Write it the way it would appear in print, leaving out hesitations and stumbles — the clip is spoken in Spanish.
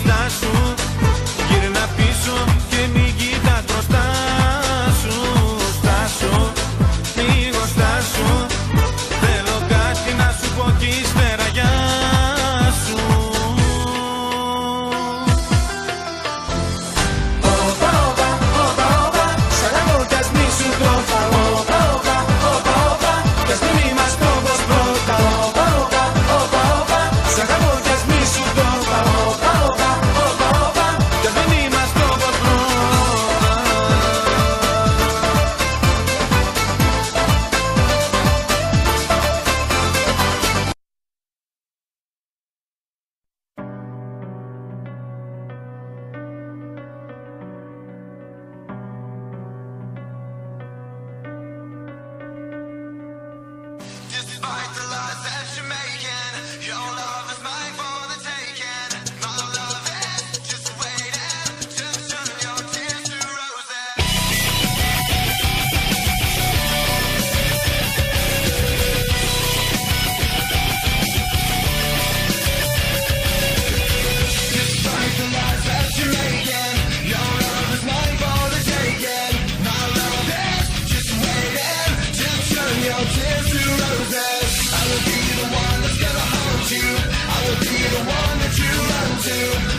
στάσου. Γύρνα πίσω και μην κοιτάς μπροστά σου. Στάσου, λίγο στάσου. Θέλω κάτι να σου πω κι ύστερα γεια σου. Όπα, όπα, όπα, όπα. Σ' αγαπώ κι ας μη σου το φάω. Όπα, όπα, όπα, όπα. Κι ας μην είμαστε όπως πρώτα. Όπα, όπα, όπα, όπα. Σ' αγαπώ κι ας μη σου το φάω. Όπα, όπα, όπα, όπα. Κι ας μην είμαστε όπως πρώτα. Despite the lies that you're making, your love is mine for the taking. My love is just waiting to turn your tears to roses. Despite the lies that you're making, your love is mine for the taking. My love is just waiting to turn your tears to roses. I will be the one that's gonna hold you. I will be the one that you run to.